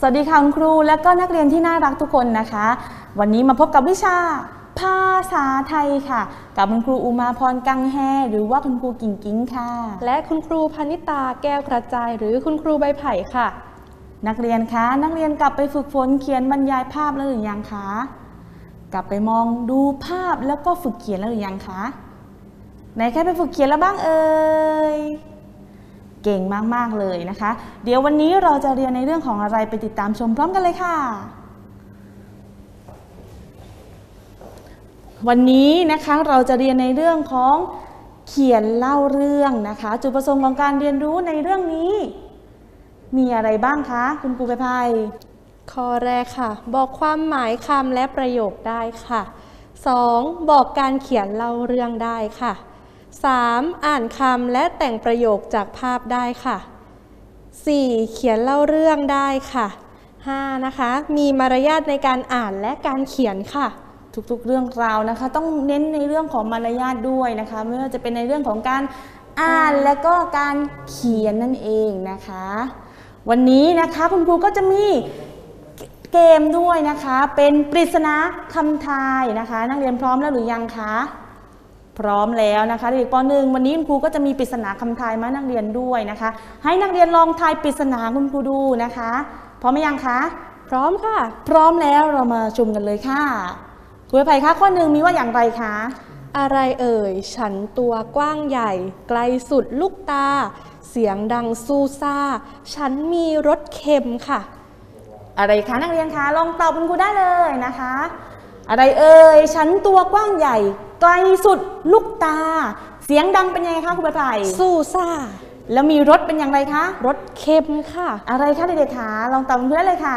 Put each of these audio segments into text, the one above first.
สวัสดีค่ะคุณครูและก็นักเรียนที่น่ารักทุกคนนะคะวันนี้มาพบกับวิชาภาษาไทยค่ะกับคุณครูอุมาพรกังแฮหรือว่าคุณครูกิ่งกิ้งค่ะและคุณครูพนิตาแก้วกระจายหรือคุณครูใบไผ่ค่ะนักเรียนคะนักเรียนกลับไปฝึกฝนเขียนบรรยายภาพแล้วหรือยังคะกลับไปมองดูภาพแล้วก็ฝึกเขียนแล้วหรือยังคะไหนใครไปฝึกเขียนแล้วบ้างเอ่ยเก่งมากๆเลยนะคะเดี๋ยววันนี้เราจะเรียนในเรื่องของอะไรไปติดตามชมพร้อมกันเลยค่ะวันนี้นะคะเราจะเรียนในเรื่องของเขียนเล่าเรื่องนะคะจุดประสงค์ของการเรียนรู้ในเรื่องนี้มีอะไรบ้างคะคุณครูใบไผ่ข้อแรกค่ะบอกความหมายคำและประโยคได้ค่ะ 2. บอกการเขียนเล่าเรื่องได้ค่ะ 3. อ่านคำและแต่งประโยคจากภาพได้ค่ะ 4. เขียนเล่าเรื่องได้ค่ะ 5. นะคะมีมารยาทในการอ่านและการเขียนค่ะทุกๆเรื่องราวนะคะต้องเน้นในเรื่องของมารยาทด้วยนะคะไม่ว่าจะเป็นในเรื่องของการอ่านและก็การเขียนนั่นเองนะคะวันนี้นะคะคุณครูก็จะมีเกมด้วยนะคะเป็นปริศนาคำทายนะคะนักเรียนพร้อมแล้วหรือยังคะพร้อมแล้วนะคะเด็กป .1 วันนี้คุณครูก็จะมีปริศนาคำทายมานักเรียนด้วยนะคะให้นักเรียนลองทายปริศนาคุณครูดูนะคะพร้อมไหมยังคะพร้อมค่ะพร้อมแล้วเรามาชมกันเลยค่ะครูใบไผ่คะข้อหนึ่งมีว่าอย่างไรคะอะไรเอ่ยฉันตัวกว้างใหญ่ไกลสุดลูกตาเสียงดังซูซ่าฉันมีรสเค็มค่ะอะไรคะนักเรียนคะลองตอบคุณครูได้เลยนะคะอะไรเอ่ยฉันตัวกว้างใหญ่ไกลสุดลูกตาเสียงดังเป็นยังไงคะครูใบไผ่ซูซ่าแล้วมีรสเป็นอย่างไรคะรสเค็มค่ะอะไรคะเด็กๆคะลองตอบคุณครูได้เลยค่ะ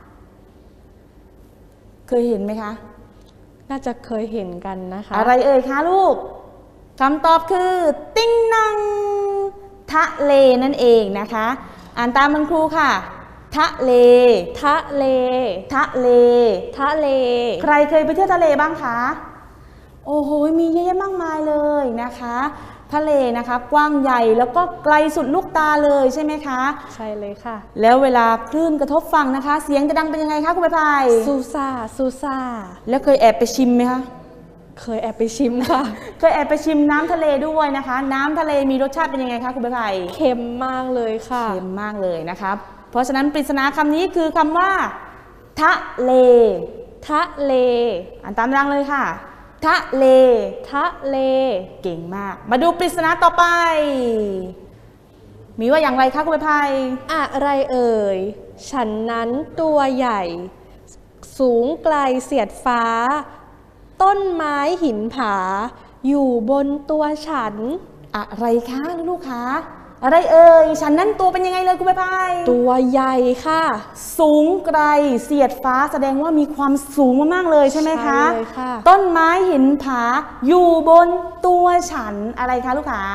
เคยเห็นไหมคะน่าจะเคยเห็นกันนะคะอะไรเอ่ยคะลูกคำตอบคือติ้งนังทะเลนั่นเองนะคะอ่านตามคุณครูค่ะทะเลทะเลทะเลทะเลใครเคยไปเที่ยวทะเลบ้างคะโอ้โหมีเยอะแยะมากมายเลยนะคะทะเลนะคะกว้างใหญ่แล้วก็ไกลสุดลูกตาเลยใช่ไหมคะใช่เลยค่ะแล้วเวลาคลื่นกระทบฝั่งนะคะเสียงจะดังเป็นยังไงคะคุณใบไผ่ซูซ่าซูซ่าแล้วเคยแอบไปชิมไหมคะเคยแอบไปชิมค่ะเคยแอบไปชิมน้ำทะเลด้วยนะคะน้ำทะเลมีรสชาติเป็นยังไงคะคุณใบไผ่เค็มมากเลยค่ะเค็มมากเลยนะคะเพราะฉะนั้นปริศนาคำนี้คือคำว่าทะเลทะเลอ่านตามดังเลยค่ะทะเลทะเลเก่งมากมาดูปริศนาต่อไปมีว่าอย่างไรคะคุณใบไผ่อะไรเอ่ยฉันนั้นตัวใหญ่สูงไกลเสียดฟ้าต้นไม้หินผาอยู่บนตัวฉันอะไรคะลูกๆคะอะไรเอ่ยฉันนั้นตัวเป็นยังไงเลยคุณใบไผ่ตัวใหญ่ค่ะสูงไกลเสียดฟ้าแสดงว่ามีความสูงมากๆเลยใช่ไหมคะใช่เลยค่ะต้นไม้หินผาอยู่บนตัวฉันอะไรคะลูกค้า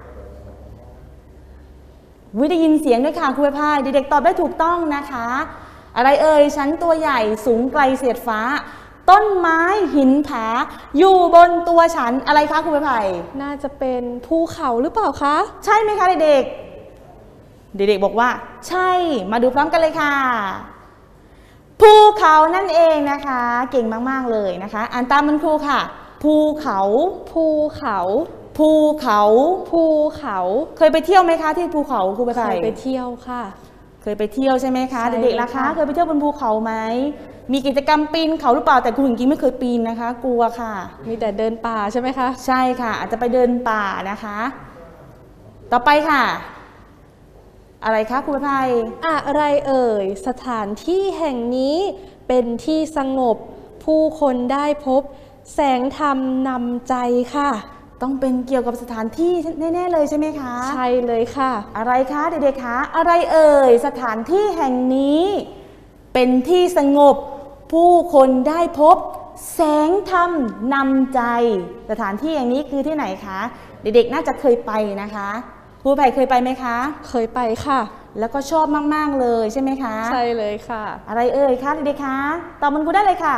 ได้ยินเสียงด้วยค่ะคุณใบไผ่เด็กๆตอบได้ถูกต้องนะคะอะไรเอ่ยฉันตัวใหญ่สูงไกลเสียดฟ้าต้นไม้หินผาอยู่บนตัวฉันอะไรคะคุณใบไผ่น่าจะเป็นภูเขาหรือเปล่าคะใช่ไหมคะเด็กๆเด็กๆบอกว่าใช่มาดูพร้อมกันเลยค่ะภูเขานั่นเองนะคะเก่งมากๆเลยนะคะอ่านตามคุณครูค่ะภูเขาภูเขาภูเขาภูเขาเคยไปเที่ยวไหมคะที่ภูเขาครูใบไผ่เคยไปเที่ยวค่ะเคยไปเที่ยวใช่ไหมคะเด็กๆล่ะคะเคยไปเที่ยวบนภูเขาไหมมีกิจกรรมปีนเขาหรือเปล่าแต่คุณหญิงกิ๊งไม่เคยปีนนะคะกลัวค่ะมีแต่เดินป่าใช่ไหมคะใช่ค่ะอาจจะไปเดินป่านะคะต่อไปค่ะอะไรคะครูใบไผ่อะไรเอ่ยสถานที่แห่งนี้เป็นที่สงบผู้คนได้พบแสงธรรมนำใจค่ะต้องเป็นเกี่ยวกับสถานที่แน่ๆเลยใช่ไหมคะใช่เลยค่ะอะไรคะเด็กๆคะอะไรเอ่ยสถานที่แห่งนี้เป็นที่สงบผู้คนได้พบแสงธรรมนำใจสถานที่อย่างนี้คือที่ไหนคะเด็กๆน่าจะเคยไปนะคะครูไผ่เคยไปไหมคะเคยไปค่ะแล้วก็ชอบมากๆเลยใช่ไหมคะใช่เลยค่ะอะไรเอ่ยคะเด็กๆคะตอบมันครูได้เลยค่ะ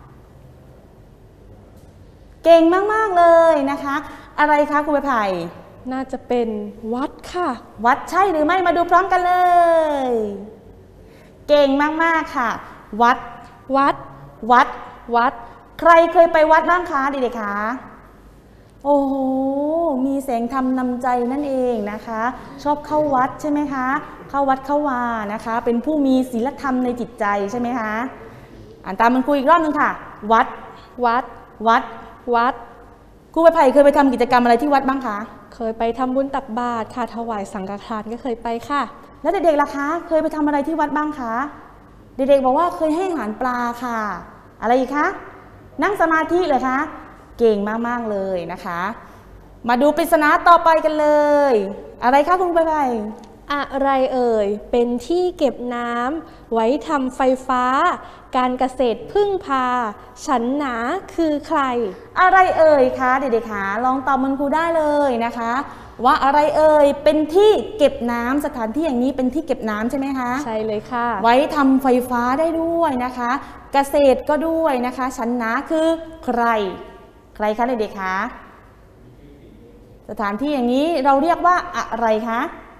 เก่งมากๆเลยนะคะอะไรคะครูใบไผ่น่าจะเป็นวัดค่ะวัดใช่หรือไม่มาดูพร้อมกันเลยเก่งมากๆค่ะวัดวัดวัดวัดใครเคยไปวัดบ้างคะเด็กๆคะโอ้โหมีแสงธรรมนำใจนั่นเองนะคะชอบเข้าวัดใช่ไหมคะเข้าวัดเข้าวานะคะเป็นผู้มีศีลธรรมในจิตใจใช่ไหมคะอ่านตามมันครูอีกรอบนึงค่ะวัดวัดวัดวัดครูใบไผ่เคยไปทำกิจกรรมอะไรที่วัดบ้างคะเคยไปทำบุญตักบาตรค่ะถวายสังฆทานก็เคยไปค่ะแล้วเด็กๆล่ะคะเคยไปทำอะไรที่วัดบ้างคะเด็กๆบอกว่าเคยให้อาหารปลาค่ะอะไรอีกคะนั่งสมาธิเหรอคะเก่งมากๆเลยนะคะมาดูปริศนาต่อไปกันเลยอะไรคะคุณใบไผ่อะไรเอ่ยเป็นที่เก็บน้ำไว้ทำไฟฟ้าการเกษตรพึ่งพาฉันหนาคือใครอะไรเอ่ยคะเด็กๆคะลองตอบมันครูได้เลยนะคะว่าอะไรเอ่ยเป็นที่เก็บน้ำสถานที่อย่างนี้เป็นที่เก็บน้ำใช่ไหมคะใช่เลยค่ะไว้ทำไฟฟ้าได้ด้วยนะคะเกษตรก็ด้วยนะคะฉันหนาคือใครใครคะเด็กๆคะสถานที่อย่างนี้เราเรียกว่าอะไรคะ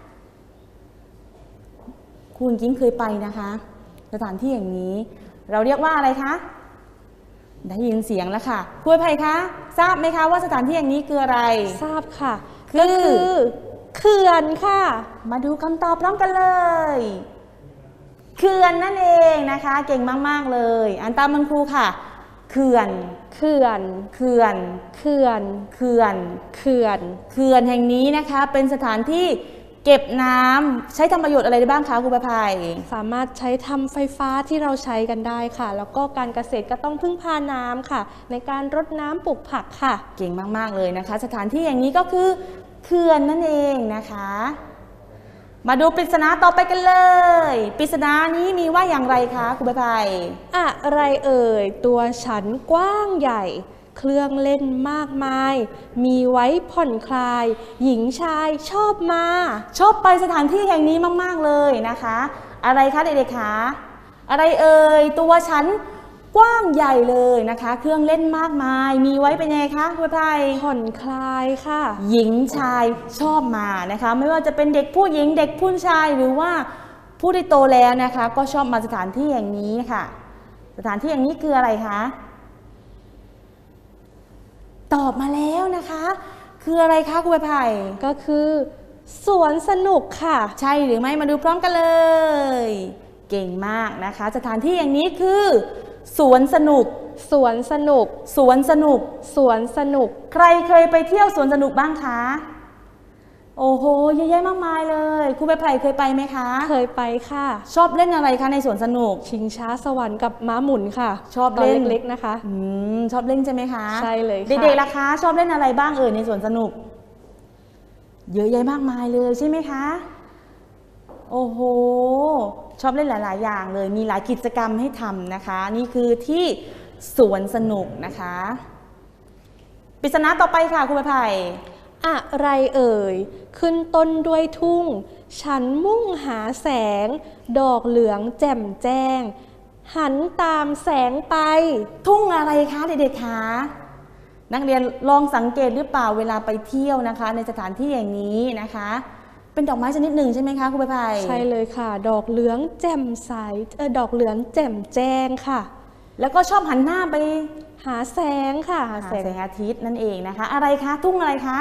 คุณกิ้งเคยไปนะคะสถานที่อย่างนี้เราเรียกว่าอะไรคะได้ยินเสียงแล้วค่ะครูไผ่คะทราบไหมคะว่าสถานที่อย่างนี้คืออะไรทราบค่ะก็คือเขื่อนค่ะมาดูคำตอบพร้อมกันเลยเขื่อนนั่นเองนะคะเก่งมากๆเลยอ่านตามมันครูค่ะเขื่อนเขื่อนเขื่อนเขื่อนเขื่อนเขื่อนเขื่อนแห่งนี้นะคะเป็นสถานที่เก็บน้ำใช้ทำประโยชน์อะไรได้บ้างคะครูประภัยสามารถใช้ทำไฟฟ้าที่เราใช้กันได้ค่ะแล้วก็การเกษตรก็ต้องพึ่งพาน้ำค่ะในการรดน้ำปลูกผักค่ะเก่งมากๆเลยนะคะสถานที่อย่างนี้ก็คือเขื่อนนั่นเองนะคะมาดูปริศนาต่อไปกันเลยปริศนานี้มีว่าอย่างไรคะครูประภัยอะไรเอ่ยตัวฉันกว้างใหญ่เครื่องเล่นมากมายมีไว้ผ่อนคลายหญิงชายชอบมาชอบไปสถานที่แห่งนี้มากๆเลยนะคะอะไรคะเด็กๆคะอะไรเอ่ยตัวฉันกว้างใหญ่เลยนะคะเครื่องเล่นมากมายมีไว้เป็นไงคะคุณไพผ่อนคลายค่ะหญิงชายชอบมานะคะไม่ว่าจะเป็นเด็กผู้หญิงเด็กผู้ชายหรือว่าผู้ที่โตแล้วนะคะก็ชอบมาสถานที่อย่างนี้ค่ะสถานที่อย่างนี้คืออะไรคะตอบมาแล้วนะคะคืออะไรคะคุณไผ่ก็คือสวนสนุกค่ะใช่หรือไม่มาดูพร้อมกันเลยเก่งมากนะคะสถานที่อย่างนี้คือสวนสนุกสวนสนุกสวนสนุกสวนสนุกใครเคยไปเที่ยวสวนสนุกบ้างคะโอ้โหเยอะแยะมากมายเลยครูใบไผ่เคยไปไหมคะเคยไปค่ะชอบเล่นอะไรคะในสวนสนุกชิงช้าสวรรค์กับม้าหมุนค่ะชอบเล่นเล็กๆนะคะชอบเล่นใช่ไหมคะใช่เลยค่ะเด็กๆล่ะคะชอบเล่นอะไรบ้างในสวนสนุกเยอะแยะมากมายเลยใช่ไหมคะโอ้โหชอบเล่นหลายๆอย่างเลยมีหลายกิจกรรมให้ทำนะคะนี่คือที่สวนสนุกนะคะปริศนาต่อไปค่ะครูใบไผ่อะไรเอ่ยขึ้นต้นด้วยทุ่งฉันมุ่งหาแสงดอกเหลืองแจ่มแจ้งหันตามแสงไปทุ่งอะไรคะเด็กๆคะนักเรียนลองสังเกตหรือเปล่าเวลาไปเที่ยวนะคะในสถานที่อย่างนี้นะคะเป็นดอกไม้ชนิดหนึ่งใช่ไหมคะครูใบไผ่ใช่เลยค่ะดอกเหลืองแจ่มใสดอกเหลืองแจ่มแจ้งค่ะแล้วก็ชอบหันหน้าไปหาแสงค่ะหาแสงอาทิตย์นั่นเองนะคะอะไรคะทุ่งอะไรคะ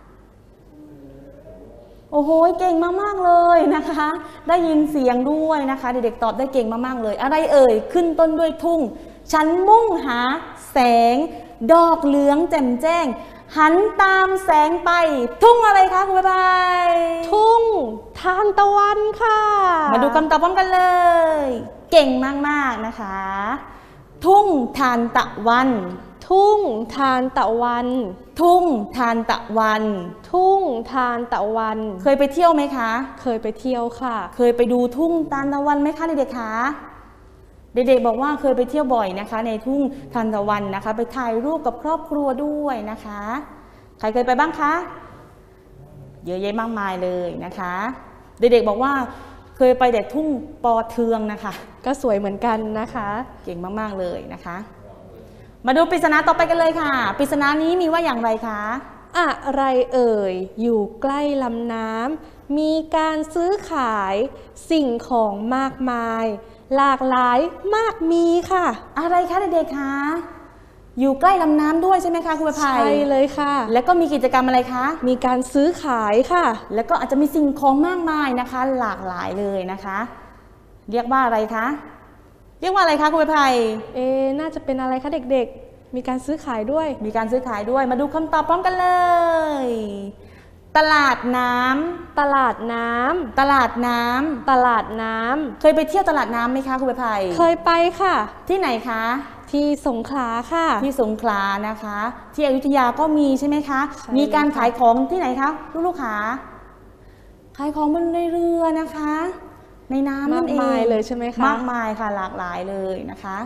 โอ้โหเก่งมากๆเลยนะคะได้ยินเสียงด้วยนะคะเด็กๆตอบได้เก่งมากๆเลยอะไรเอ่ยขึ้นต้นด้วยทุ่งฉันมุ่งหาแสงดอกเหลืองแจ่มแจ้งหันตามแสงไปทุ่งอะไรคะคุณใบไผ่ทุ่งทานตะวันค่ะมาดูคำตอบพร้อมกันเลยเก่งมากๆนะคะทุ่งทานตะวันทุ่งทานตะวันทุ่งทานตะวันทุ่งทานตะวันเคยไปเที่ยวไหมคะเคยไปเที่ยวค่ะเคยไปดูทุ่งทานตะวันไหมคะเด็กๆคะเด็กๆบอกว่าเคยไปเที่ยวบ่อยนะคะในทุ่งทานตะวันนะคะไปถ่ายรูปกับครอบครัวด้วยนะคะใครเคยไปบ้างคะเยอะแยะมากมายเลยนะคะเด็กๆบอกว่าเคยไปแต่ทุ่งปอเทืองนะคะก็สวยเหมือนกันนะคะเก่งมากๆเลยนะคะมาดูปริศนาต่อไปกันเลยค่ะปริศนานี้มีว่าอย่างไรคะอะไรเอ่ยอยู่ใกล้ลำน้ำมีการซื้อขายสิ่งของมากมายหลากหลายมากมีค่ะอะไรคะเด็กๆคะอยู่ใกล้ลำน้ำด้วยใช่ไหมคะคุณประภัยใช่เลยค่ะแล้วก็มีกิจกรรมอะไรคะมีการซื้อขายค่ะแล้วก็อาจจะมีสิ่งของมากมายนะคะหลากหลายเลยนะคะเรียกว่าอะไรคะเรียกว่าอะไรคะคุณประภัยน่าจะเป็นอะไรคะเด็กๆมีการซื้อขายด้วยมีการซื้อขายด้วยมาดูคำตอบพร้อมกันเลยตลาดน้ำตลาดน้ำตลาดน้ำตลาดน้ำเคยไปเที่ยวตลาดน้ำไหมคะคุณประภัยเคยไปค่ะที่ไหนคะที่สงขลาค่ะที่สงขลานะคะที่อยุธยาก็มีใช่ไหมคะมีการขายของที่ไหนคะลูกๆคะขายของบนเรือนะคะในน้ำนั่นเองมากมายเลยใช่ไหมคะมากมายค่ะหลากหลายเลยนะคะ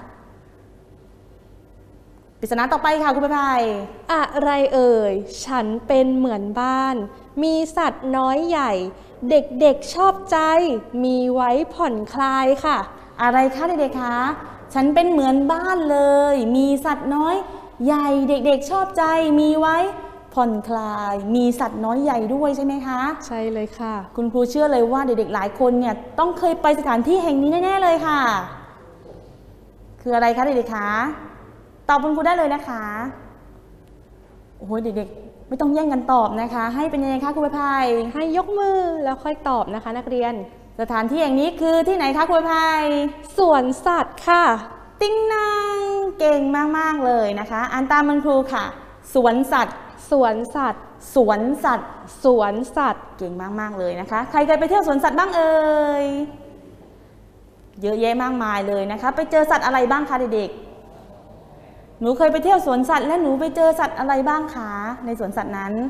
ปริศนาต่อไปค่ะคุณประภัยอะไรเอ่ยฉันเป็นเหมือนบ้านมีสัตว์น้อยใหญ่เด็กๆชอบใจมีไว้ผ่อนคลายค่ะอะไรคะเด็กๆคะฉันเป็นเหมือนบ้านเลยมีสัตว์น้อยใหญ่เด็กๆชอบใจมีไว้ผ่อนคลายมีสัตว์น้อยใหญ่ด้วยใช่ไหมคะใช่เลยค่ะคุณครูเชื่อเลยว่าเด็กๆหลายคนเนี่ยต้องเคยไปสถานที่แห่งนี้แน่ๆเลยค่ะคืออะไรคะเด็กๆคะตอบคุณครูได้เลยนะคะโอ้โหเด็กๆไม่ต้องแย่งกันตอบนะคะให้เป็นยังไงคะครูประภัยให้ยกมือแล้วค่อยตอบนะคะนักเรียนสถานที่แห่งนี้คือที่ไหนคะครูประภัยสวนสัตว์ค่ะติ๊งนางเก่งมากๆเลยนะคะอ่านตามคุณครูค่ะสวนสัตว์สวนสัตว์สวนสัตว์สวนสัตว์เก่งมากๆเลยนะคะใครเคยไปเที่ยวสวนสัตว์บ้างเอ่ยเยอะแยะมากมายเลยนะคะไปเจอสัตว์อะไรบ้างคะเด็กๆหนูเคยไปเที่ยวสวนสัตว์และหนูไปเจอสัตว์อะไรบ้างคะในสวนสัตว์นั้น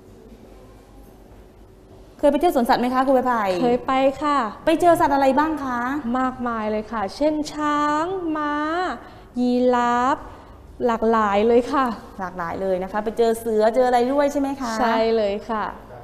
เคยไปเที่ยวสวนสัตว์ไหมคะครูใบไผ่เคยไปค่ะไปเจอสัตว์อะไรบ้างคะมากมายเลยค่ะเช่นช้างม้ายีราฟหลากหลายเลยค่ะหลากหลายเลยนะคะไปเจอเสือเจออะไรด้วยใช่ไหมคะใช่เลยค่ะ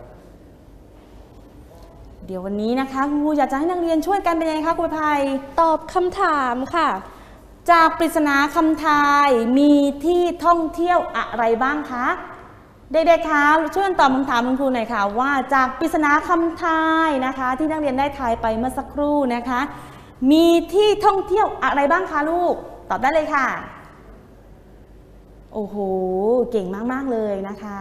เดี๋ยววันนี้นะคะครูอยากจะให้นักเรียนช่วยกันเป็นยังไงคะครูใบไผ่ตอบคำถามค่ะจากปริศนาคำทายมีที่ท่องเที่ยวอะไรบ้างคะเด็กๆคะช่วยตอบคำถามคุณครูหน่อยค่ะว่าจากปริศนาคำทายนะคะที่นักเรียนได้ทายไปเมื่อสักครู่นะคะมีที่ท่องเที่ยวอะไรบ้างคะลูกตอบได้เลยค่ะโอ้โหเก่งมากๆเลยนะคะ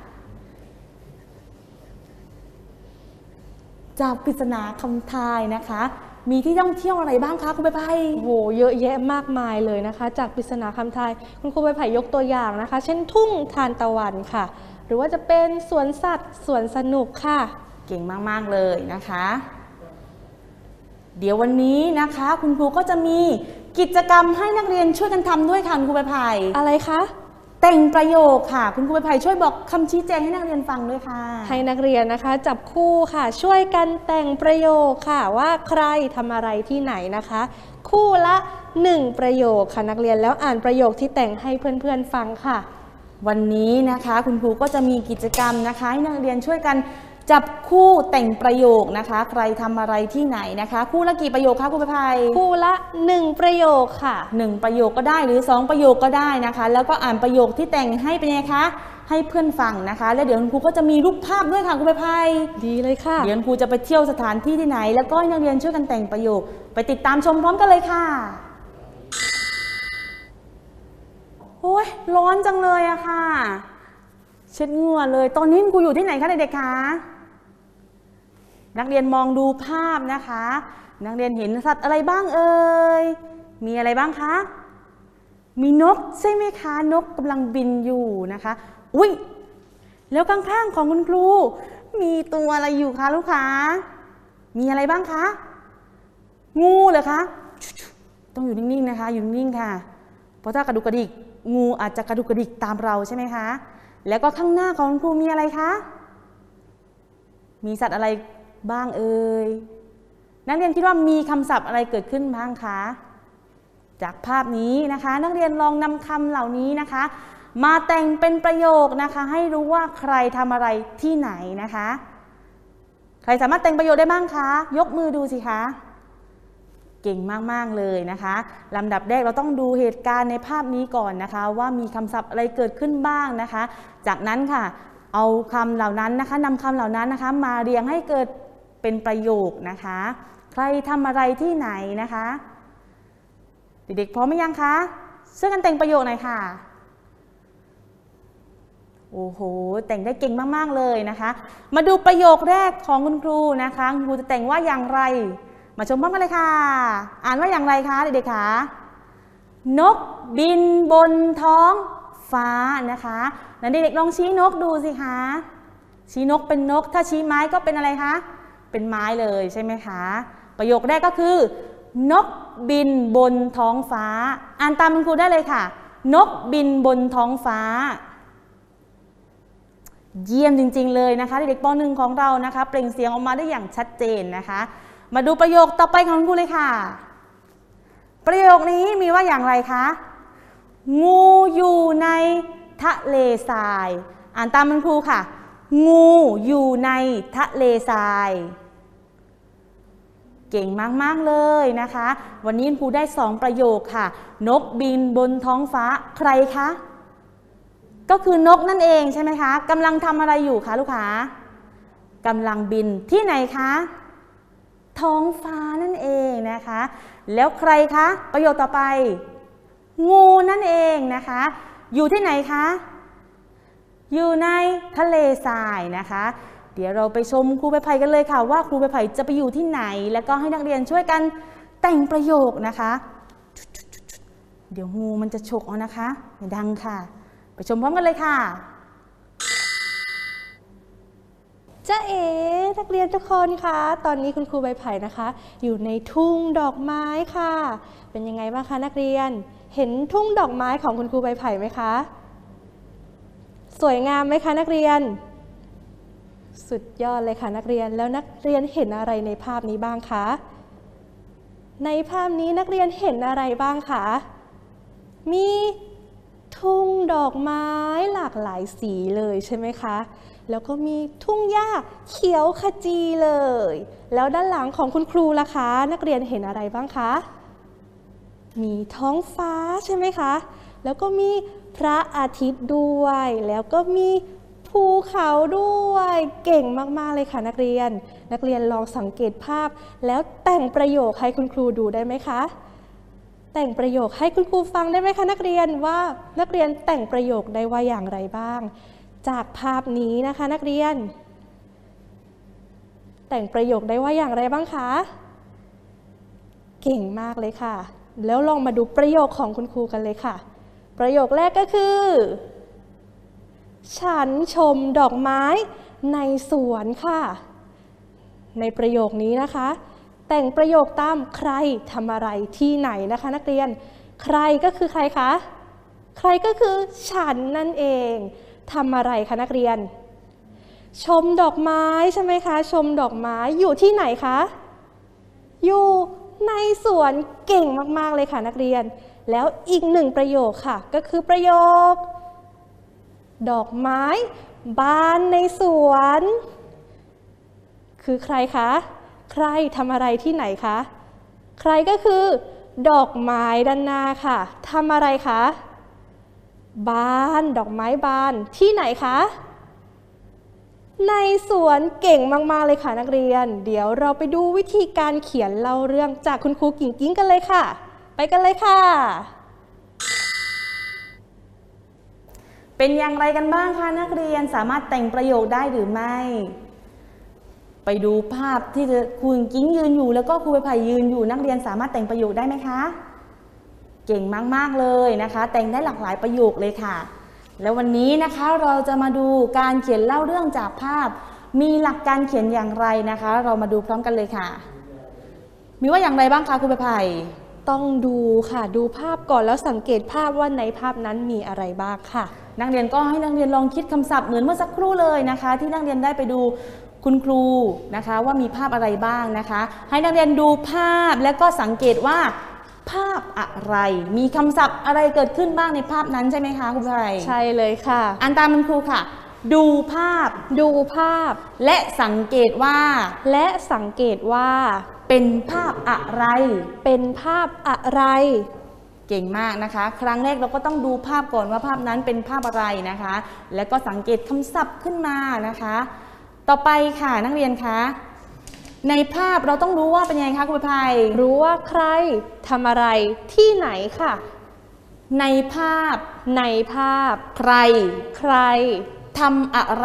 จากปริศนาคำทายนะคะมีที่ท่องเที่ยวอะไรบ้างคะคุณใบไผ่โอ้โหเยอะแยะมากมายเลยนะคะจากปริศนาคำทายคุณครูใบไผ่ยกตัวอย่างนะคะเช่นทุ่งทานตะวันค่ะหรือว่าจะเป็นสวนสัตว์สวนสนุกค่ะเก่งมากๆเลยนะคะเดี๋ยววันนี้นะคะคุณครูก็จะมีกิจกรรมให้นักเรียนช่วยกันทำด้วยค่ะคุณครูใบไผ่อะไรคะแต่งประโยคค่ะคุณครูใบไผ่ช่วยบอกคำชี้แจงให้นักเรียนฟังด้วยค่ะให้นักเรียนนะคะจับคู่ค่ะช่วยกันแต่งประโยคค่ะว่าใครทำอะไรที่ไหนนะคะคู่ละ1ประโยคค่ะนักเรียนแล้วอ่านประโยคที่แต่งให้เพื่อนๆฟังค่ะวันนี้นะคะคุณครูก็จะมีกิจกรรมนะคะให้นักเรียนช่วยกันจับคู่แต่งประโยคนะคะใครทำอะไรที่ไหนนะคะคู่ละกี่ประโยคคะครูใบไผ่คู่ละ1ประโยคค่ะ 1ประโยคก็ได้หรือ2ประโยคก็ได้นะคะแล้วก็อ่านประโยคที่แต่งให้เป็นไงคะให้เพื่อนฟังนะคะแล้วเดี๋ยวคุณครูก็จะมีรูปภาพด้วยค่ะครูใบไผ่ดีเลยค่ะเดี๋ยวครูจะไปเที่ยวสถานที่ที่ไหนแล้วก็ให้นักเรียนช่วยกันแต่งประโยคไปติดตามชมพร้อมกันเลยค่ะโอ้ยร้อนจังเลยอะค่ะเช็ดเหงื่อเลยตอนนี้ครูอยู่ที่ไหนคะเด็กๆคะนักเรียนมองดูภาพนะคะนักเรียนเห็นสัตว์อะไรบ้างเอ่ยมีอะไรบ้างคะมีนกใช่ไหมคะนกกำลังบินอยู่นะคะอุ๊ยแล้วข้างๆของคุณครูมีตัวอะไรอยู่คะลูกค้ามีอะไรบ้างคะงูเหรอคะต้องอยู่นิ่งๆนะคะอยู่นิ่งๆค่ะเพราะถ้ากระดุกกระดิกงูอาจจะกระดุกกระดิกตามเราใช่ไหมคะแล้วก็ข้างหน้าของคุณครูมีอะไรคะมีสัตว์อะไรบ้างเอ่ยนักเรียนคิดว่ามีคำศัพท์อะไรเกิดขึ้นบ้างคะจากภาพนี้นะคะนักเรียนลองนำคำเหล่านี้นะคะมาแต่งเป็นประโยคนะคะให้รู้ว่าใครทำอะไรที่ไหนนะคะใครสามารถแต่งประโยคได้บ้างคะยกมือดูสิคะเก่งมากๆเลยนะคะลำดับแรกเราต้องดูเหตุการณ์ในภาพนี้ก่อนนะคะว่ามีคำศัพท์อะไรเกิดขึ้นบ้างนะคะจากนั้นค่ะเอาคำเหล่านั้นนะคะนำคำเหล่านั้นนะคะมาเรียงให้เกิดเป็นประโยคนะคะใครทำอะไรที่ไหนนะคะเด็กๆพร้อมไหมยังคะช่วยกันแต่งประโยคหน่อยค่ะโอ้โหแต่งได้เก่งมากๆเลยนะคะมาดูประโยคแรกของคุณครูนะคะคุณครูจะแต่งว่าอย่างไรมาชมพร้อมกันเลยค่ะอ่านว่าอย่างไรคะเด็กๆคะนกบินบนท้องฟ้านะคะนั้นเด็กๆลองชี้นกดูสิคะชี้นกเป็นนกถ้าชี้ไม้ก็เป็นอะไรคะเป็นไม้เลยใช่ไหมคะประโยคแรกก็คือนกบินบนท้องฟ้าอ่านตามคุณครูได้เลยค่ะนกบินบนท้องฟ้าเยี่ยมจริงๆเลยนะคะเด็กๆป .1 ของเรานะคะเปล่งเสียงออกมาได้อย่างชัดเจนนะคะมาดูประโยคต่อไปของคุณครูเลยค่ะประโยคนี้มีว่าอย่างไรคะงูอยู่ในทะเลทรายอ่านตามคุณครูค่ะงูอยู่ในทะเลทรายเก่งมากๆเลยนะคะวันนี้คุณครูได้2ประโยคค่ะนกบินบนท้องฟ้าใครคะก็คือนกนั่นเองใช่ไหมคะกำลังทำอะไรอยู่คะลูกค้ากำลังบินที่ไหนคะท้องฟ้านั่นเองนะคะแล้วใครคะประโยคต่อไปงูนั่นเองนะคะอยู่ที่ไหนคะอยู่ในทะเลทรายนะคะเดี๋ยวเราไปชมครูใบไผ่กันเลยค่ะว่าครูใบไผ่จะไปอยู่ที่ไหนแล้วก็ให้นักเรียนช่วยกันแต่งประโยคนะคะเดี๋ยวงูมันจะฉกเอานะคะไม่ดังค่ะไปชมพร้อมกันเลยค่ะจ๊ะเอ๋นักเรียนทุกคนคะตอนนี้คุณครูใบไผ่นะคะอยู่ในทุ่งดอกไม้ค่ะเป็นยังไงบ้างคะนักเรียนเห็นทุ่งดอกไม้ของคุณครูใบไผ่ไหมคะสวยงามไหมคะนักเรียนสุดยอดเลยค่ะนักเรียนแล้วนักเรียนเห็นอะไรในภาพนี้บ้างคะในภาพนี้นักเรียนเห็นอะไรบ้างคะมีทุ่งดอกไม้หลากหลายสีเลยใช่ไหมคะแล้วก็มีทุ่งหญ้าเขียวขจีเลยแล้วด้านหลังของคุณครูล่ะคะนักเรียนเห็นอะไรบ้างคะมีท้องฟ้าใช่ไหมคะแล้วก็มีพระอาทิตย์ด้วยแล้วก็มีภูเขาด้วยเก่งมากๆเลยค่ะนักเรียนลองสังเกตภาพแล้วแต่งประโยคให้คุณครูดูได้ไหมคะแต่งประโยคให้คุณครูฟังได้ไหมคะนักเรียนว่านักเรียนแต่งประโยคได้ว่าอย่างไรบ้างจากภาพนี้นะคะนักเรียนแต่งประโยคได้ว่าอย่างไรบ้างคะเก่งมากเลยค่ะแล้วลองมาดูประโยคของคุณครูกันเลยค่ะประโยคแรกก็คือฉันชมดอกไม้ในสวนค่ะในประโยคนี้นะคะแต่งประโยคตามใครทำอะไรที่ไหนนะคะนักเรียนใครก็คือใครคะใครก็คือฉันนั่นเองทำอะไรคะนักเรียนชมดอกไม้ใช่ไหมคะชมดอกไม้อยู่ที่ไหนคะอยู่ในสวนเก่งมากๆเลยค่ะนักเรียนแล้วอีก1ประโยคค่ะก็คือประโยคดอกไม้บานในสวนคือใครคะใครทำอะไรที่ไหนคะใครก็คือดอกไม้ด้านหน้าค่ะทำอะไรคะบานดอกไม้บานที่ไหนคะในสวนเก่งมากๆเลยค่ะนักเรียนเดี๋ยวเราไปดูวิธีการเขียนเล่าเรื่องจากคุณครูกิ่งกิ้งกันเลยค่ะไปกันเลยค่ะเป็นอย่างไรกันบ้างคะนักเรียนสามารถแต่งประโยคได้หรือไม่ไปดูภาพที่ครูกิ้งยืนอยู่แล้วก็ครูใบไผ่ยืนอยู่นักเรียนสามารถแต่งประโยคได้ไหมคะเก่งมากๆเลยนะคะแต่งได้หลากหลายประโยคเลยค่ะแล้ววันนี้นะคะเราจะมาดูการเขียนเล่าเรื่องจากภาพมีหลักการเขียนอย่างไรนะคะเรามาดูพร้อมกันเลยค่ะมีว่าอย่างไรบ้างคะครูใบไผ่ต้องดูค่ะดูภาพก่อนแล้วสังเกตภาพว่าในภาพนั้นมีอะไรบ้างค่ะนักเรียนก็ให้นักเรียนลองคิดคำศัพท์เหมือนเมื่อสักครู่เลยนะคะที่นักเรียนได้ไปดูคุณครูนะคะว่ามีภาพอะไรบ้างนะคะให้นักเรียนดูภาพแล้วก็สังเกตว่าภาพอะไรมีคำศัพท์อะไรเกิดขึ้นบ้างในภาพนั้นใช่ไหมคะครูไพใช่เลยค่ะอ่านตามคุณครูค่ะดูภาพและสังเกตว่าเป็นภาพอะไรเก่งมากนะคะครั้งแรกเราก็ต้องดูภาพก่อนว่าภาพนั้นเป็นภาพอะไรนะคะแล้วก็สังเกตคำศัพท์ขึ้นมานะคะต่อไปค่ะนักเรียนคะในภาพเราต้องรู้ว่าเป็นยังไงคะคุณประภัยรู้ว่าใครทำอะไรที่ไหนค่ะในภาพใครทำอะไร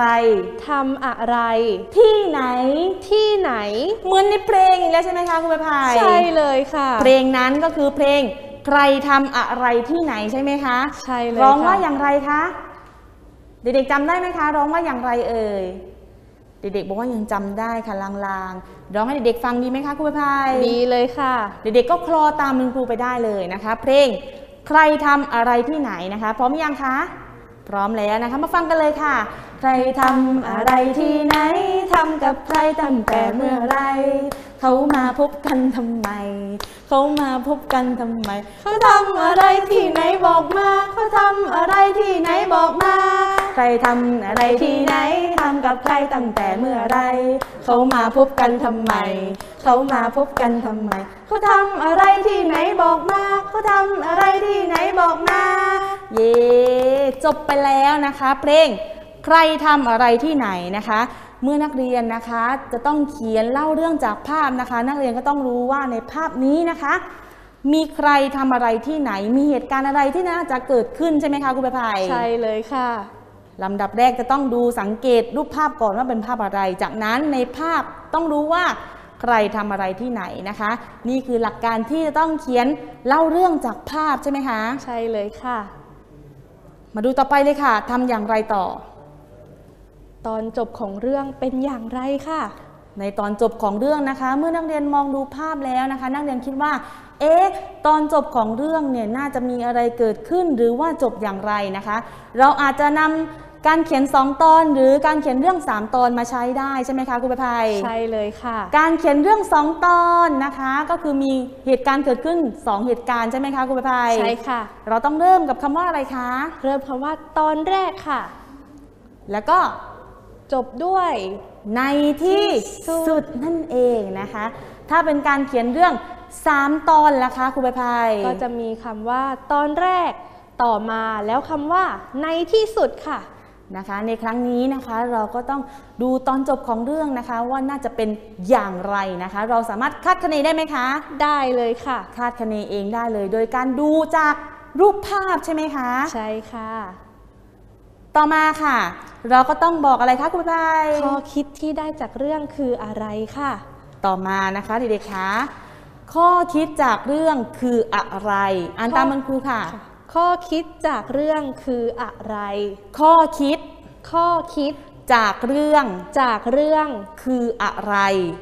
ที่ไหนเหมือนในเพลงอีกแล้วใช่ไหมคะคุณประภัยใช่เลยค่ะเพลงนั้นก็คือเพลงใครทำอะไรที่ไหนใช่ไหมคะใช่เลยร้องว่าอย่างไรคะเด็กๆจำได้ไหมคะร้องว่าอย่างไรเอ่ยเด็กๆบอกว่ายังจำได้ค่ะลางๆร้องให้เด็กๆฟังดีไหมคะคุณประภัยดีเลยค่ะเด็กๆก็คลอตามคุณครูไปได้เลยนะคะเพลงใครทำอะไรที่ไหนนะคะพร้อมยังคะพร้อมแล้วนะคะมาฟังกันเลยค่ะใครทำอะไรที่ไหนทำกับใครตั้งแต่เมื่อไรเขามาพบกันทำไมเขาทำอะไรที่ไหนบอกมาเขาทำอะไรที่ไหนบอกมาใครทำอะไรที่ไหนทำกับใครตั้งแต่เมื่อไรเขามาพบกันทำไมเขาทำอะไรที่ไหนบอกมาเขาทำอะไรที่ไหนบอกมาเย่จบไปแล้วนะคะเพลงใครทำอะไรที่ไหนนะคะเมื่อนักเรียนนะคะจะต้องเขียนเล่าเรื่องจากภาพนะคะนักเรียนก็ต้องรู้ว่าในภาพนี้นะคะมีใครทำอะไรที่ไหนมีเหตุการณ์อะไรที่น่าจะเกิดขึ้นใช่ไหมคะคุณประภัยใช่เลยค่ะลำดับแรกจะต้องดูสังเกตรูปภาพก่อนว่าเป็นภาพอะไรจากนั้นในภาพต้องรู้ว่าใครทำอะไรที่ไหนนะคะนี่คือหลักการที่จะต้องเขียนเล่าเรื่องจากภาพใช่ไหมคะใช่เลยค่ะมาดูต่อไปเลยค่ะทำอย่างไรต่อตอนจบของเรื่องเป็นอย่างไรค่ะในตอนจบของเรื่องนะคะเมื่อนักเรียนมองดูภาพแล้วนะคะนักเรียนคิดว่าตอนจบของเรื่องเนี่ยน่าจะมีอะไรเกิดขึ้นหรือว่าจบอย่างไรนะคะเราอาจจะนำการเขียน2ตอนหรือการเขียนเรื่อง3ตอนมาใช้ได้ใช่ไหมคะคุณประภัยใช่เลยค่ะการเขียนเรื่อง2ตอนนะคะก็คือมีเหตุการณ์เกิดขึ้น2เหตุการณ์ใช่ไหมคะคุณประภัยใช่ค่ะเราต้องเริ่มกับคำว่าอะไรคะเริ่มคำว่าตอนแรกค่ะแล้วก็จบด้วยในที่สุดนั่นเองนะคะถ้าเป็นการเขียนเรื่อง3ตอนล่ะคะครูใบพายก็จะมีคำว่าตอนแรกต่อมาแล้วคำว่าในที่สุดค่ะนะคะในครั้งนี้นะคะเราก็ต้องดูตอนจบของเรื่องนะคะว่าน่าจะเป็นอย่างไรนะคะเราสามารถคาดคะเนได้ไหมคะได้เลยค่ะคาดคะเนเองได้เลยโดยการดูจากรูปภาพใช่ไหมคะใช่ค่ะต่อมาค่ะเราก็ต้องบอกอะไรคะคุณพายข้อคิดที่ได้จากเรื่องคืออะไรค่ะต่อมานะคะเด็กๆคะข้อคิดจากเรื่องคืออะไรอ่านตามคุณครูค่ะข้อคิดจากเรื่องคืออะไรข้อคิดจากเรื่องคืออะไร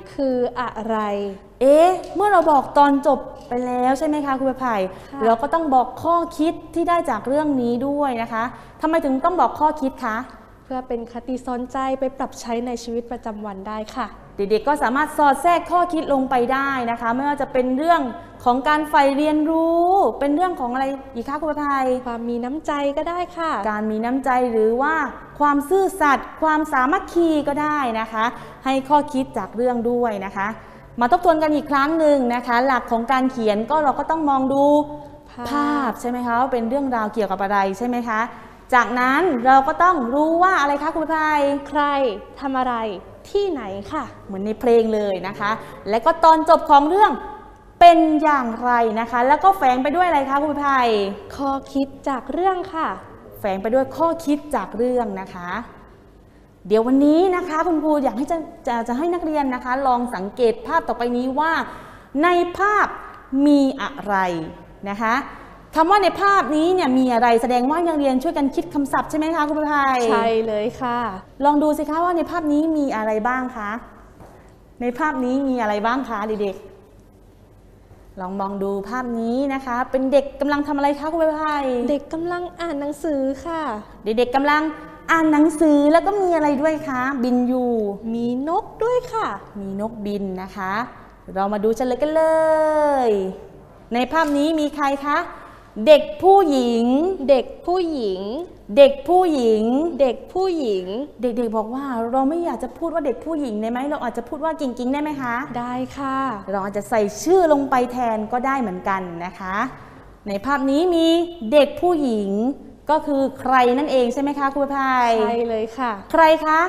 เมื่อเราบอกตอนจบไปแล้วใช่ไหมคะคุณประภัยเราก็ต้องบอกข้อคิดที่ได้จากเรื่องนี้ด้วยนะคะทำไมถึงต้องบอกข้อคิดคะเพื่อเป็นคติสอนใจไปปรับใช้ในชีวิตประจำวันได้ค่ะเด็กๆก็สามารถสอดแทรกข้อคิดลงไปได้นะคะไม่ว่าจะเป็นเรื่องของการใฝ่เรียนรู้เป็นเรื่องของอะไรอีกคะคุณประภัยความมีน้ำใจก็ได้ค่ะการมีน้ำใจหรือว่าความซื่อสัตย์ความสามัคคีก็ได้นะคะให้ข้อคิดจากเรื่องด้วยนะคะมาทบทวนกันอีกครั้งหนึ่งนะคะหลักของการเขียนก็เราก็ต้องมองดูภาพใช่ไหมคะว่าเป็นเรื่องราวเกี่ยวกับอะไรใช่ไหมคะจากนั้นเราก็ต้องรู้ว่าอะไรคะคุณพายใครทำอะไรที่ไหนค่ะเหมือนในเพลงเลยนะคะและก็ตอนจบของเรื่องเป็นอย่างไรนะคะแล้วก็แฝงไปด้วยอะไรคะคุณพายข้อคิดจากเรื่องค่ะแฝงไปด้วยข้อคิดจากเรื่องนะคะเดี๋ยววันนี้นะคะคุณครูอยากให้จะให้นักเรียนนะคะลองสังเกตภาพต่อไปนี้ว่าในภาพมีอะไรนะคะคำว่าในภาพนี้เนี่ยมีอะไรแสดงว่านักเรียนช่วยกันคิดคำศัพท์ใช่ไหมคะคุณประภัยใช่เลยค่ะลองดูสิคะว่าในภาพนี้มีอะไรบ้างคะในภาพนี้มีอะไรบ้างคะเด็กๆลองมองดูภาพนี้นะคะเป็นเด็กกำลังทำอะไรคะคุณประภัยเด็กกำลังอ่านหนังสือค่ะเด็กๆกำลังอ่านหนังสือแล้วก็มีอะไรด้วยคะบินอยู่มีนกด้วยค่ะมีนกบินนะคะเรามาดูเฉลยกันเลยในภาพนี้มีใครคะเด็กผู้หญิงเด็กๆบอกว่าเราไม่อยากจะพูดว่าเด็กผู้หญิงได้ไหมเราอาจจะพูดว่ากิ่งกิ่งได้ไหมคะได้ค่ะเราอาจจะใส่ชื่อลงไปแทนก็ได้เหมือนกันนะคะในภาพนี้มีเด็กผู้หญิงก็คือใครนั่นเองใช่ไหมคะคุณพายใช่เลยค่ะใครคะ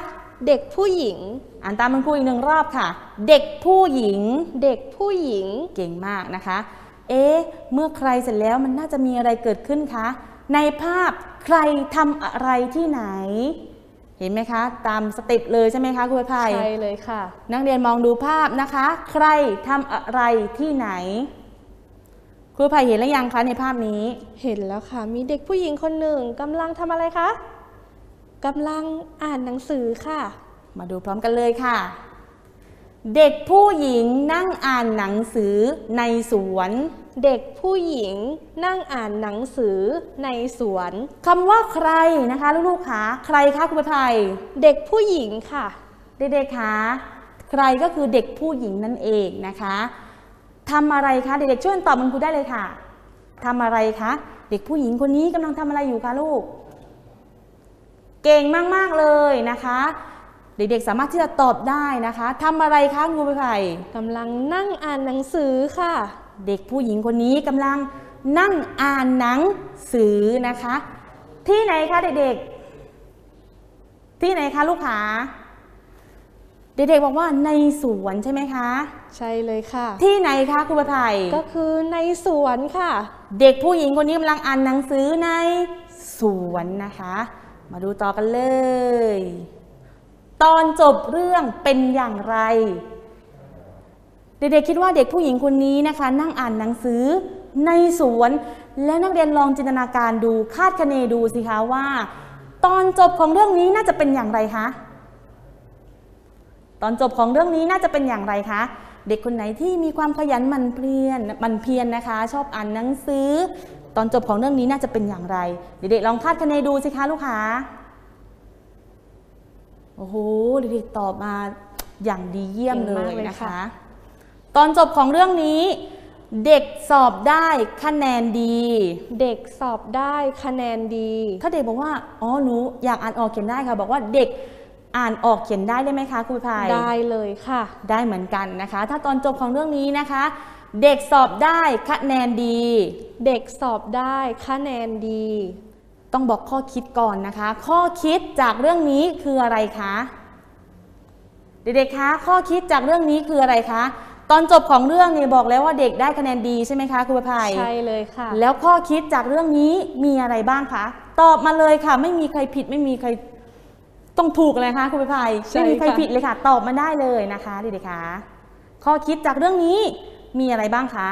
เด็กผู้หญิงอ่านตามคุณครูอีกหนึ่งรอบค่ะเด็กผู้หญิงเด็กผู้หญิงเก่งมากนะคะเมื่อใครเสร็จแล้วมันน่าจะมีอะไรเกิดขึ้นคะในภาพใครทำอะไรที่ไหนเห็นไหมคะตามสเต็ปเลยใช่ไหมคะครูไพใช่เลยค่ะนักเรียนมองดูภาพนะคะใครทำอะไรที่ไหนครูไพเห็นแล้วยังคะในภาพนี้เห็นแล้วค่ะมีเด็กผู้หญิงคนหนึ่งกำลังทำอะไรคะกำลังอ่านหนังสือค่ะมาดูพร้อมกันเลยค่ะเด็กผู้หญิงนั่งอ่านหนังสือในสวนเด็กผู้หญิงนั่งอ่านหนังสือในสวนคำว่าใครนะคะลูกๆคะใครคะคุณไพเด็กผู้หญิงค่ะเด็กๆคะใครก็คือเด็กผู้หญิงนั่นเองนะคะทำอะไรคะเด็กๆช่วยตอบคุณครูได้เลยค่ะทำอะไรคะเด็กผู้หญิงคนนี้กำลังทำอะไรอยู่คะลูกเก่งมากๆเลยนะคะเด็กๆสามารถที่จะตอบได้นะคะทำอะไรคะครูไพกำลังนั่งอ่านหนังสือค่ะเด็กผู้หญิงคนนี้กำลังนั่งอ่านหนังสือนะคะที่ไหนคะเด็กๆที่ไหนคะลูกค้าเด็กๆบอกว่าในสวนใช่ไหมคะใช่เลยค่ะที่ไหนคะครูไพก็คือในสวนค่ะเด็กผู้หญิงคนนี้กำลังอ่านหนังสือในสวนนะคะมาดูต่อกันเลยตอนจบเรื่องเป็นอย่างไรเด็กๆคิดว่าเด็กผู้หญิงคนนี้นะคะนั่งอ่านหนังสือในสวนแล้วนักเรียนลองจินตนาการดูคาดคะเนดูสิคะว่าตอนจบของเรื่องนี้น่าจะเป็นอย่างไรคะตอนจบของเรื่องนี้น่าจะเป็นอย่างไรคะเด็กคนไหนที่มีความขยันหมั่นเพียรนะคะชอบอ่านหนังสือตอนจบของเรื่องนี้น่าจะเป็นอย่างไรเด็กๆลองคาดคะเนดูสิคะลูกค้าโอ้โหเด็กๆตอบมาอย่างดีเยี่ยมเลยนะคะตอนจบของเรื่องนี้เด็กสอบได้คะแนนดีเด็กสอบได้คะแนนดีถ้าเด็กบอกว่าอ๋อหนูอยากอ่านออกเขียนได้ค่ะบอกว่าเด็กอ่านออกเขียนได้ไหมคะครูไพได้เลยค่ะได้เหมือนกันนะคะถ้าตอนจบของเรื่องนี้นะคะเด็กสอบได้คะแนนดีเด็กสอบได้คะแนนดีต้องบอกข้อคิดก่อนนะคะข้อคิดจากเรื่องนี้คืออะไรคะเด็กๆคะข้อคิดจากเรื่องนี้คืออะไรคะตอนจบของเรื่องเนี่ยบอกแล้วว่าเด็กได้คะแนนดีใช่ไหมคะครูไพใช่เลยค่ะแล้วข้อคิดจากเรื่องนี้มีอะไรบ้างคะตอบมาเลยค่ะไม่มีใครผิดไม่มีใครต้องถูกเลยคะครูไพไม่มีใครผิดเลยค่ะตอบมาได้เลยนะคะเด็กๆคะข้อคิดจากเรื่องนี้มีอะไรบ้างคะ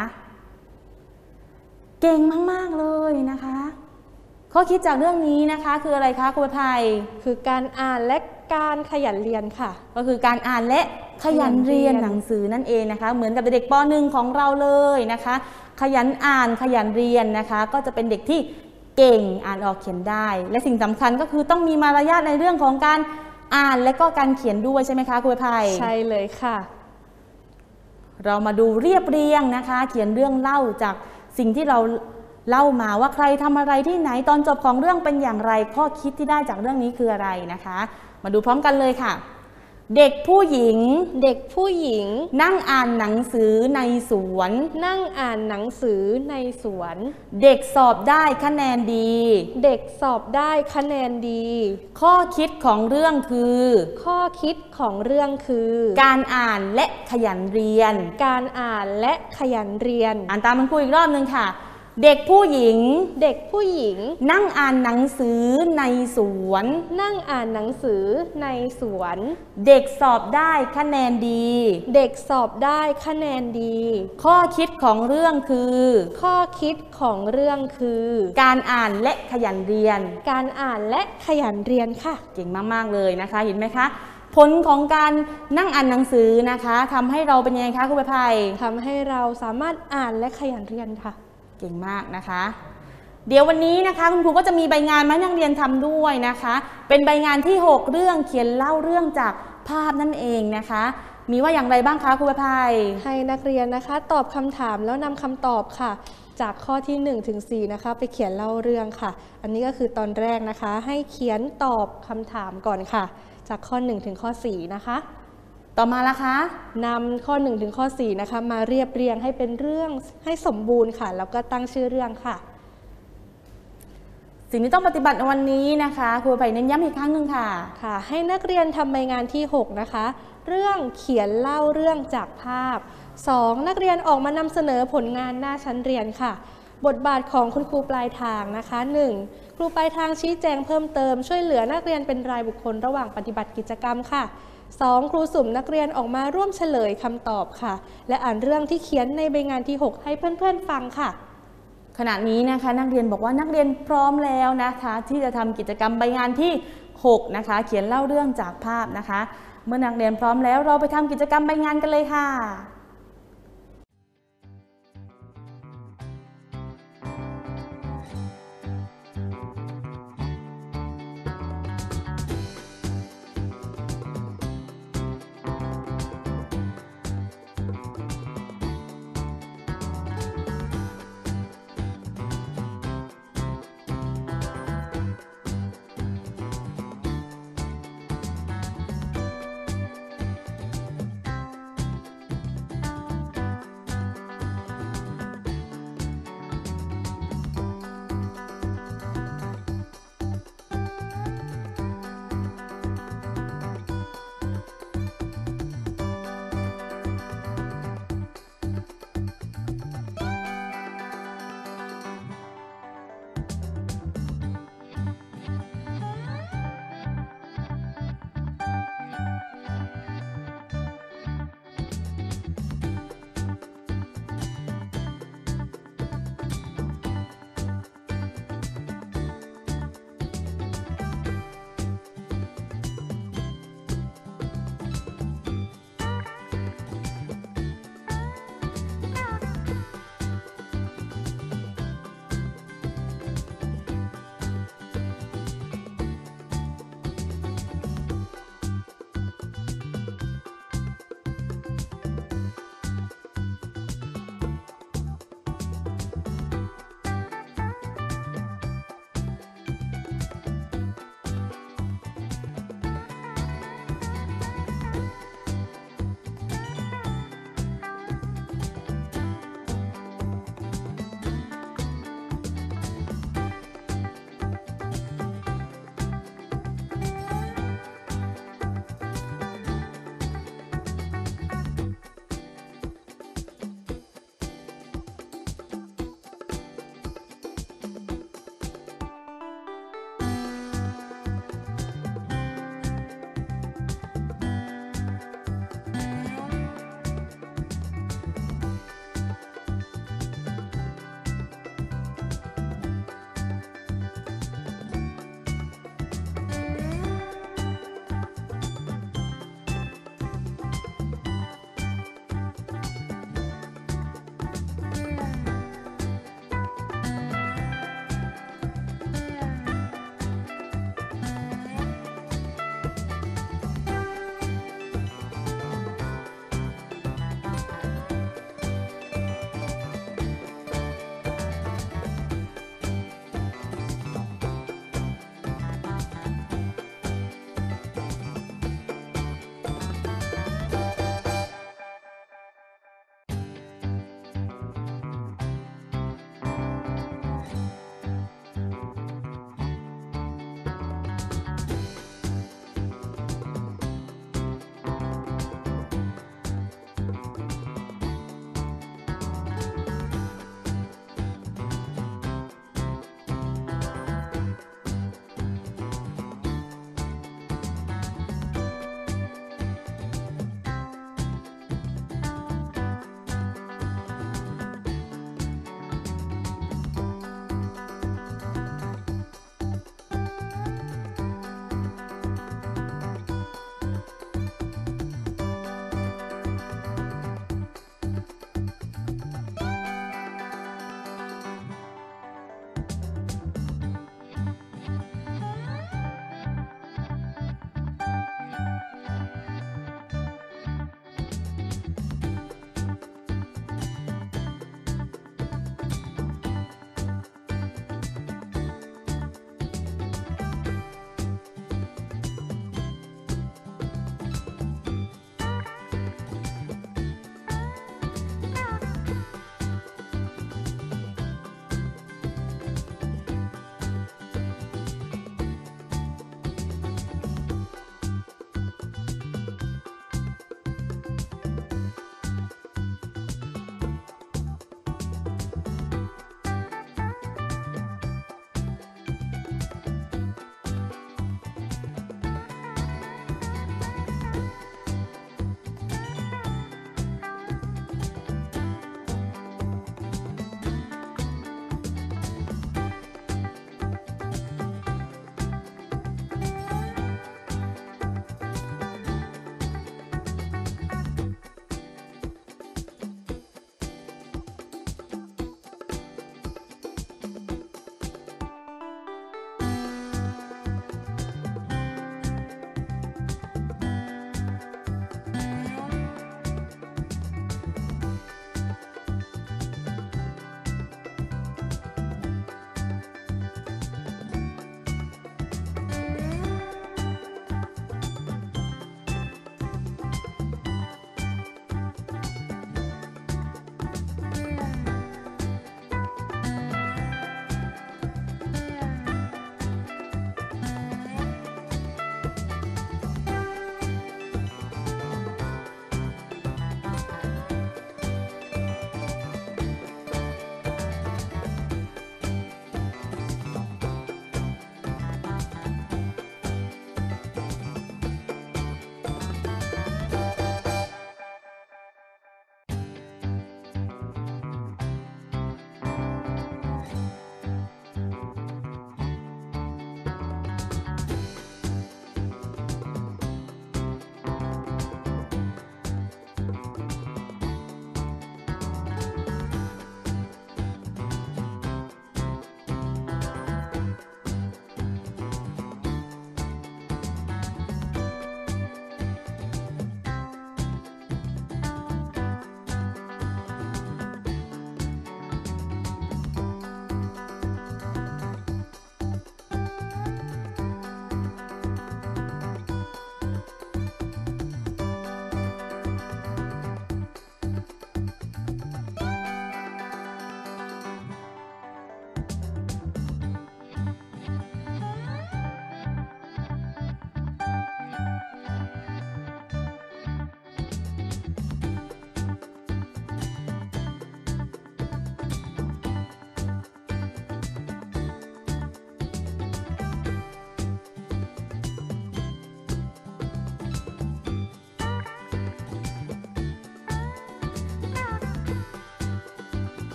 เก่งมากๆเลยนะคะข้อคิดจากเรื่องนี้นะคะคืออะไรคะครูไพคือการอ่านและการขยันเรียนค่ะก็คือการอ่านและขยันเรียนหนังสือนั่นเองนะคะเหมือนกับเด็กป .1 ของเราเลยนะคะขยันอ่านขยันเรียนนะคะก็จะเป็นเด็กที่เก่งอ่านออกเขียนได้และสิ่งสำคัญก็คือต้องมีมารยาทในเรื่องของการอ่านและก็การเขียนด้วยใช่ไหมคะครูไพใช่เลยค่ะเรามาดูเรียบเรียงนะคะเขียนเรื่องเล่าจากสิ่งที่เราเล่ามาว่าใครทำอะไรที่ไหนตอนจบของเรื่องเป็นอย่างไรข้อคิดที่ได้จากเรื่องนี้คืออะไรนะคะมาดูพร้อมกันเลยค่ะเด็กผู้หญิงเด็กผู้หญิงนั่งอ่านหนังสือในสวนนั่งอ่านหนังสือในสวนเด็กสอบได้คะแนนดีเด็กสอบได้คะแนนดีข้อคิดของเรื่องคือข้อคิดของเรื่องคือการอ่านและขยันเรียนการอ่านและขยันเรียนอ่านตามคุณครูอีกรอบนึงค่ะเด็กผู้หญิงเด็กผู้หญิงนั่งอ่านหนังสือในสวนนั่งอ่านหนังสือในสวนเด็กสอบได้คะแนนดีเด็กสอบได้คะแนนดีข้อคิดของเรื่องคือข้อคิดของเรื่องคือการอ่านและขยันเรียนการอ่านและขยันเรียนค่ะเก่งมากๆเลยนะคะเห็นไหมคะผลของการนั่งอ่านหนังสือนะคะทำให้เราเป็นยังไงคะครูไพทำให้เราสามารถอ่านและขยันเรียนค่ะเก่งมากนะคะเดี๋ยววันนี้นะคะคุณครูก็จะมีใบงานมาให้นักเรียนทำด้วยนะคะเป็นใบงานที่6เรื่องเขียนเล่าเรื่องจากภาพนั่นเองนะคะมีว่าอย่างไรบ้างคะครูไพให้นักเรียนนะคะตอบคำถามแล้วนำคำตอบค่ะจากข้อที่1ถึง4นะคะไปเขียนเล่าเรื่องค่ะอันนี้ก็คือตอนแรกนะคะให้เขียนตอบคำถามก่อนค่ะจากข้อ1ถึงข้อ4นะคะต่อมาละคะนำข้อ1ถึงข้อ4นะคะมาเรียบเรียงให้เป็นเรื่องให้สมบูรณ์ค่ะแล้วก็ตั้งชื่อเรื่องค่ะสิ่งที่ต้องปฏิบัติในวันนี้นะคะครูไผ่เน้นย้ำอีกครั้งหนึ่งค่ะค่ะให้นักเรียนทำใบงานที่ 6 นะคะ เรื่องเขียนเล่าเรื่องจากภาพ 2. นักเรียนออกมานำเสนอผลงานหน้าชั้นเรียนค่ะ บทบาทของคุณครูปลายทางนะคะ 1. ครูปลายทางชี้แจงเพิ่มเติมช่วยเหลือนักเรียนเป็นรายบุคคลระหว่างปฏิบัติกิจกรรมค่ะ 2. ครูสุ่มนักเรียนออกมาร่วมเฉลยคำตอบค่ะและอ่านเรื่องที่เขียนในใบงานที่ 6 ให้เพื่อนๆฟังค่ะขณะนี้นะคะนักเรียนบอกว่านักเรียนพร้อมแล้วนะคะที่จะทำกิจกรรมใบงานที่ 6 นะคะเขียนเล่าเรื่องจากภาพนะคะเมื่อนักเรียนพร้อมแล้วเราไปทำกิจกรรมใบงานกันเลยค่ะ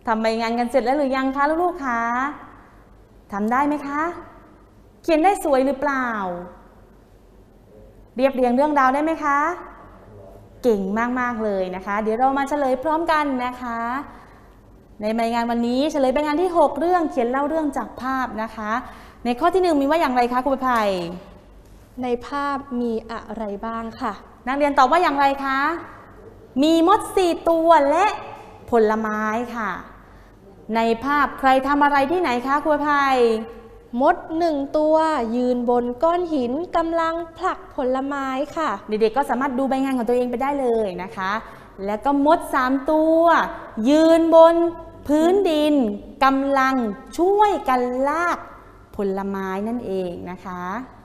ทำใบงานกันเสร็จแล้วหรือยังคะลูกๆคะทำได้ไหมคะเขียนได้สวยหรือเปล่าเรียบเรียงเรื่องราวได้ไหมคะเก่งมากๆเลยนะคะเดี๋ยวเรามาเฉลยพร้อมกันนะคะในใบงานวันนี้เฉลยใบงานที่6เรื่องเขียนเล่าเรื่องจากภาพนะคะในข้อที่1มีว่าอย่างไรคะครูประภัยในภาพมีอะไรบ้างค่ะนักเรียนตอบว่าอย่างไรคะมีมด4ตัวและผลไม้ค่ะในภาพใครทำอะไรที่ไหนคะครูประภัยมด1ตัวยืนบนก้อนหินกำลังผลักผลไม้ค่ะเด็กๆก็สามารถดูใบงานของตัวเองไปได้เลยนะคะแล้วก็มด3ตัวยืนบนพื้นดินกำลังช่วยกันลากผลไม้นั่นเองนะคะ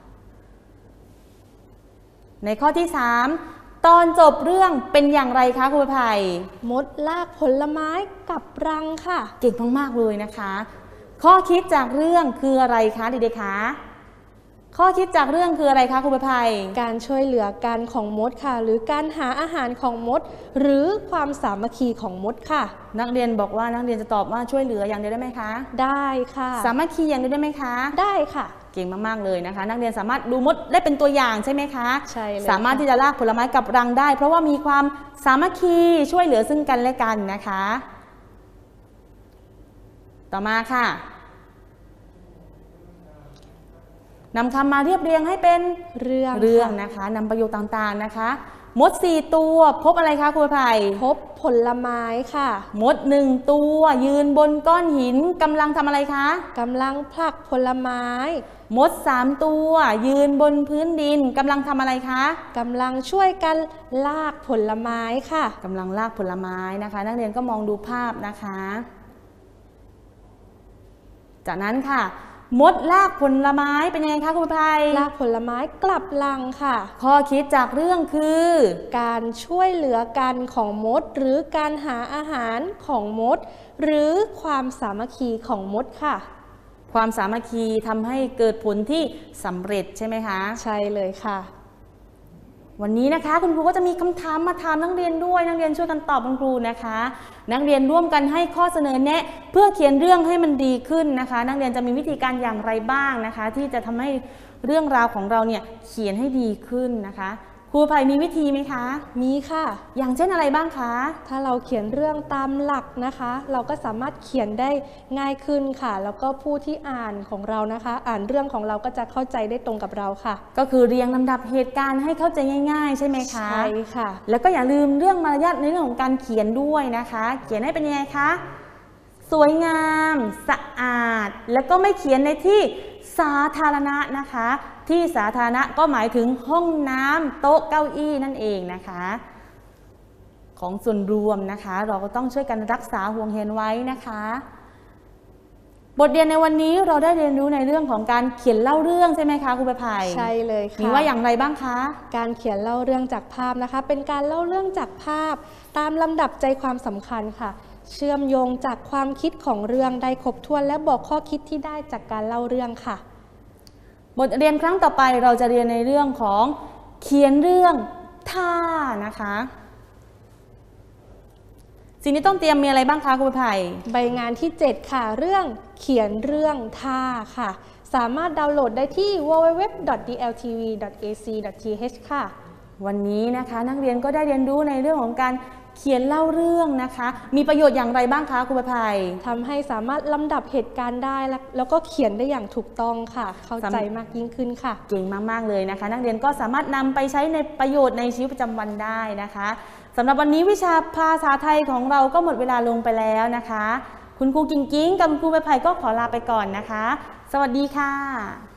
ในข้อที่3ตอนจบเรื่องเป็นอย่างไรคะครูประภัยมดลากผลไม้กับรังค่ะเก่งมากๆเลยนะคะข้อคิดจากเรื่องคืออะไรคะเด็กๆคะข้อคิดจากเรื่องคืออะไรคะครูประภัยการช่วยเหลือกันของมดค่ะหรือการหาอาหารของมดหรือความสามัคคีของมดค่ะนักเรียนบอกว่านักเรียนจะตอบว่าช่วยเหลืออย่างเดียวได้ไหมคะได้ค่ะสามัคคีอย่างเดียวได้ไหมคะได้ค่ะเก่งมากๆเลยนะคะนักเรียนสามารถดูมดได้เป็นตัวอย่างใช่ไหมคะใช่เลยสามารถที่จะลากผลไม้กับรังได้เพราะว่ามีความสามัคคีช่วยเหลือซึ่งกันและกันนะคะต่อมาค่ะนำคำมาเรียบเรียงให้เป็นเรื่องนะคะนำประโยคต่างๆนะคะมด4ตัวพบอะไรคะครูประภัยพบผลไม้ค่ะมด1ตัวยืนบนก้อนหินกำลังทำอะไรคะกำลังผลักผลไม้มด3ตัวยืนบนพื้นดินกำลังทำอะไรคะกำลังช่วยกันลากผลไม้ค่ะกำลังลากผลไม้นะคะนักเรียนก็มองดูภาพนะคะจากนั้นค่ะมดลากผลไม้เป็นยังไงคะครูประภัยลากผลไม้กลับรังค่ะข้อคิดจากเรื่องคือการช่วยเหลือกันของมดหรือการหาอาหารของมดหรือความสามัคคีของมดค่ะความสามัคคีทำให้เกิดผลที่สำเร็จใช่ไหมคะใช่เลยค่ะวันนี้นะคะคุณครูก็จะมีคำถามมาถามนักเรียนด้วยนักเรียนช่วยกันตอบคุณครูนะคะนักเรียนร่วมกันให้ข้อเสนอแนะเพื่อเขียนเรื่องให้มันดีขึ้นนะคะนักเรียนจะมีวิธีการอย่างไรบ้างนะคะที่จะทำให้เรื่องราวของเราเนี่ยเขียนให้ดีขึ้นนะคะครูภัยมีวิธีไหมคะมีค่ะอย่างเช่นอะไรบ้างคะถ้าเราเขียนเรื่องตามหลักนะคะเราก็สามารถเขียนได้ง่ายขึ้นค่ะแล้วก็ผู้ที่อ่านของเรานะคะอ่านเรื่องของเราก็จะเข้าใจได้ตรงกับเราค่ะก็คือเรียงลำดับเหตุการณ์ให้เข้าใจง่ายๆใช่ไหมคะใช่ค่ะแล้วก็อย่าลืมเรื่องมารยาทในเรื่องของการเขียนด้วยนะคะเขียนให้เป็นยังไงคะสวยงามสะอาดแล้วก็ไม่เขียนในที่สาธารณะนะคะที่สาธารณะก็หมายถึงห้องน้ำโต๊ะเก้าอี้นั่นเองนะคะของส่วนรวมนะคะเราก็ต้องช่วยกันรักษาห่วงเห็นไว้นะคะบทเรียนในวันนี้เราได้เรียนรู้ในเรื่องของการเขียนเล่าเรื่องใช่ไหมคะครูประภัยใช่เลยค่ะมีว่าอย่างไรบ้างคะการเขียนเล่าเรื่องจากภาพนะคะเป็นการเล่าเรื่องจากภาพตามลำดับใจความสำคัญค่ะเชื่อมโยงจากความคิดของเรื่องได้ครบถ้วนและบอกข้อคิดที่ได้จากการเล่าเรื่องค่ะบทเรียนครั้งต่อไปเราจะเรียนในเรื่องของเขียนเรื่องท่านะคะสิ่งที่ต้องเตรียมมีอะไรบ้างคะครูภัยใบงานที่7ค่ะเรื่องเขียนเรื่องท่าค่ะสามารถดาวน์โหลดได้ที่ www.dltv.ac.th ค่ะวันนี้นะคะนักเรียนก็ได้เรียนรู้ในเรื่องของการเขียนเล่าเรื่องนะคะมีประโยชน์อย่างไรบ้างคะครูประภัยทำให้สามารถลำดับเหตุการณ์ได้แล้วก็เขียนได้อย่างถูกต้องค่ะเข้าใจมากยิ่งขึ้นค่ะเก่งมากๆเลยนะคะนักเรียนก็สามารถนำไปใช้ในประโยชน์ในชีวิตประจำวันได้นะคะสำหรับวันนี้วิชาภาษาไทยของเราก็หมดเวลาลงไปแล้วนะคะคุณครูกิ๊งกับคุณครูประภัยก็ขอลาไปก่อนนะคะสวัสดีค่ะ